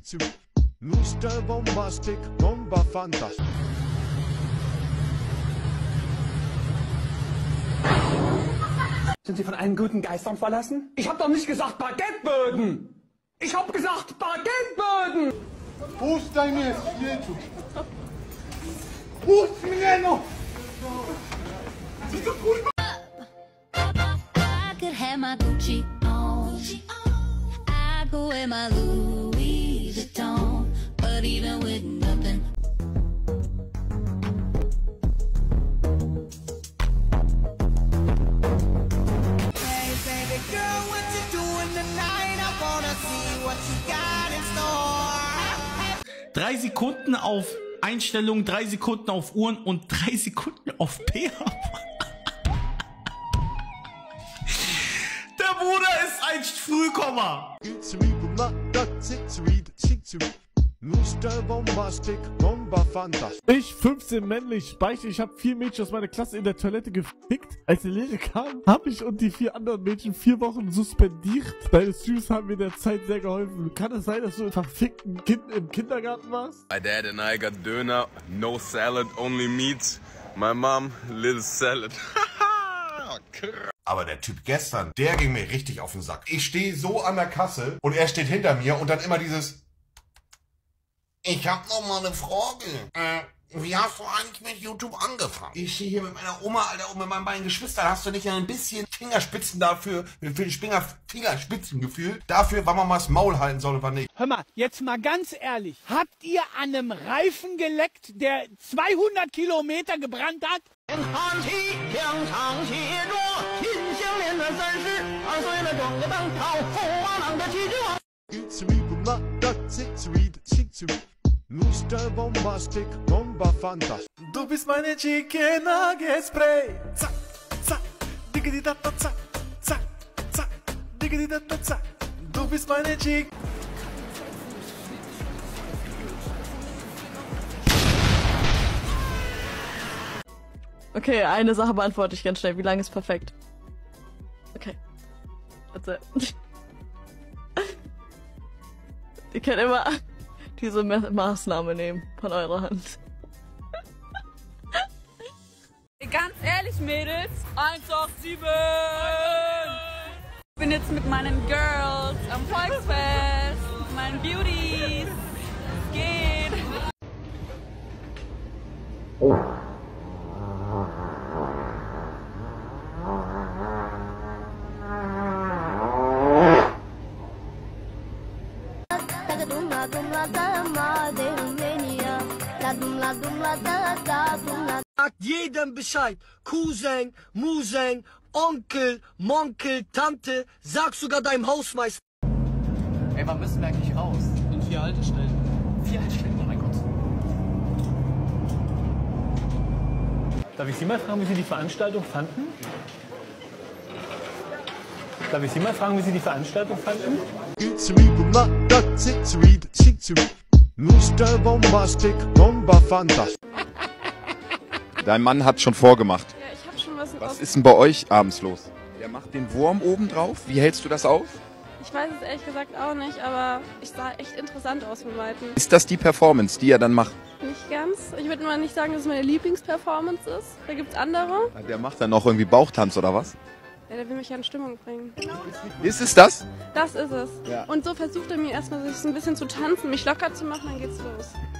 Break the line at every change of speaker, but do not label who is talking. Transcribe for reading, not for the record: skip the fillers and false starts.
Mr. Bombastic, Bomber Fantastic.
Sind Sie von allen guten Geistern verlassen? Ich hab doch nicht gesagt Baguetteböden! Ich hab gesagt Baguetteböden!
Pusztaj mnie, śmieciu! Puść mnie, no!
I could have my Gucci on. I go wear my Louis Vuitton, but even with nothing.
Hey baby girl, what you doing tonight? I wanna see what you got in store.
3 Sekunden auf Einstellungen, 3 Sekunden auf Uhren und 3 Sekunden auf pH. Der Bruder ist ein Frühkomma.
Mr. Bombastic, Bomber Fantastic.
Ich, 15 männlich, Speicher, ich habe 4 Mädchen aus meiner Klasse in der Toilette gefickt. Als die Lehre kam, habe ich und die 4 anderen Mädchen 4 Wochen suspendiert. Deine Streams haben mir in der Zeit sehr geholfen. Kann es sein, dass du ein verfickten Kind im Kindergarten warst?
My dad and I got Döner, no salad, only meat. My mom, little salad.
Aber der Typ gestern, der ging mir richtig auf den Sack. Ich stehe so an der Kasse und er steht hinter mir und dann immer dieses... Ich hab noch mal eine Frage. Wie hast du eigentlich mit YouTube angefangen? Ich stehe hier mit meiner Oma, Alter, und mit meinen beiden Geschwistern. Hast du nicht ein bisschen Fingerspitzen dafür, für den Fingerspitzengefühl, dafür, wann man mal das Maul halten soll und wann nicht?
Hör mal, jetzt mal ganz ehrlich. Habt ihr an einem Reifen geleckt, der 200 Kilometer gebrannt hat?
Mr. Bombastic, Bomber Fantastic.
Du bist meine Chicken Nugget Spray. Zack, zack, diggity da da zack, zack, zack, diggity da da zack. Du bist meine Chick.
Okay, eine Sache beantworte ich ganz schnell. Wie lange ist perfekt? Okay. Warte. Ihr könnt immer diese Maßnahme nehmen von eurer Hand.
Ganz ehrlich, Mädels, 187! Ich bin jetzt mit meinen Girls am Volksfest, mit meinen Beauties. Es geht!
Sagt jedem Bescheid. Cousin, Musen, Onkel, Monkel, Tante, sag sogar deinem Hausmeister.
Ey, wann müssen wir eigentlich raus? In 4 Haltestellen. 4 Haltestellen? Oh mein Gott.
Darf ich Sie mal fragen, wie Sie die Veranstaltung fanden? Darf ich Sie mal fragen, wie Sie die Veranstaltung fanden?
Mr. Bombastic, Bomber Fantastic.
Dein Mann hat schon vorgemacht.
Ja, ich hab schon was.
Was ist denn bei euch abends los? Der macht den Wurm oben drauf. Wie hältst du das auf?
Ich weiß es ehrlich gesagt auch nicht, aber ich sah echt interessant aus von Weitem.
Ist das die Performance, die er dann macht?
Nicht ganz. Ich würde mal nicht sagen, dass es meine Lieblingsperformance ist. Da gibt's andere.
Der macht dann noch irgendwie Bauchtanz oder was?
Ja, der will mich ja in Stimmung bringen.
Ist es das?
Das ist es.
Ja.
Und so versucht er mir erstmal so ein bisschen zu tanzen, mich locker zu machen, dann geht's los.